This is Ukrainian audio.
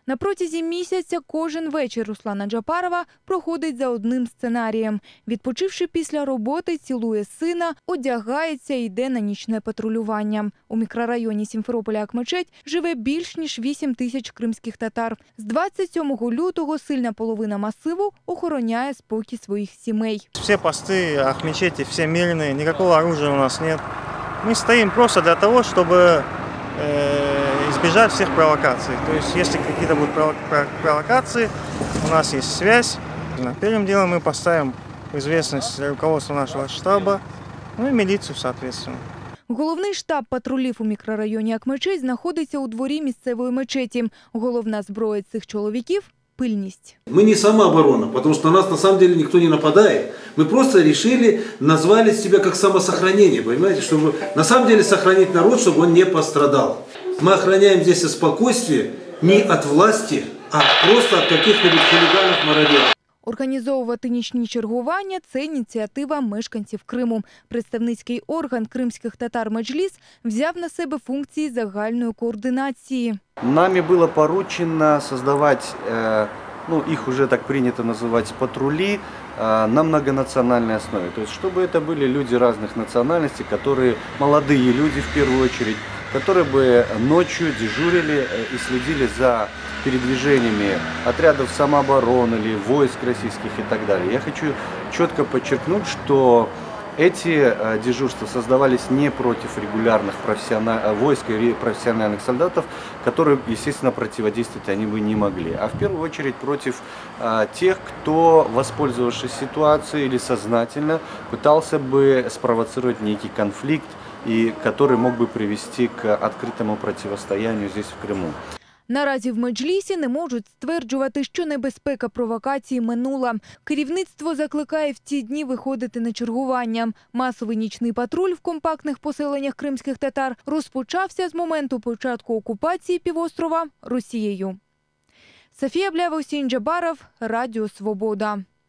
На протязі місяця кожен вечір Руслана Джапарова проходить за одним сценарієм. Відпочивши після роботи, цілує сина, одягається і йде на нічне патрулювання. У мікрорайоні Сімферополя-Акмечеть живе більш ніж 8 тисяч кримських татар. З 27 лютого сильна половина масиву охороняє спокій своїх сімей. Всі пости Ахмечети, всі мирні, ніякого оружия у нас немає. Ми стоїмо просто для того, щоб избежать всех провокаций. То есть, если какие-то будут провокации, у нас есть связь. Первым делом мы поставим в известность руководство нашего штаба, ну и милицию, соответственно. Головний штаб патрулів у мікрорайоні Акмечеть знаходиться у дворі місцевої мечеті. Головна зброя цих чоловіків – пильність. Мы не самооборона, потому что на нас на самом деле никто не нападает. Мы просто решили, назвали себя как самосохранение, понимаете, чтобы на самом деле сохранить народ, чтобы он не пострадал. Мы охраняем здесь спокойствие не от власти, а просто от каких-нибудь хулиганов-мародеров. Організовувати нічні чергування – це ініціатива мешканців Криму. Представницький орган кримських татар Меджліс взяв на себе функції загальної координації. Нами было поручено создавать, их уже так принято называть, патрули на многонациональной основе. То есть, чтобы это были люди разных национальностей, молодые люди в первую очередь, которые бы ночью дежурили и следили за передвижениями отрядов самообороны или войск российских и так далее. Я хочу четко подчеркнуть, что эти дежурства создавались не против регулярных войск и профессиональных солдатов, которым, естественно, противодействовать они бы не могли, а в первую очередь против тех, кто, воспользовавшись ситуацией или сознательно, пытался бы спровоцировать некий конфликт, и который мог бы привести к открытому противостоянию здесь, в Крыму. Наразі в Меджлісі не можуть стверджувати, що небезпека провокації минула. Керівництво закликає в ці дні виходити на чергування. Масовий нічний патруль в компактних поселеннях кримських татар розпочався з моменту початку окупації півострова Росією. Софія Блява, Осінь Джабаров, Радіо Свобода.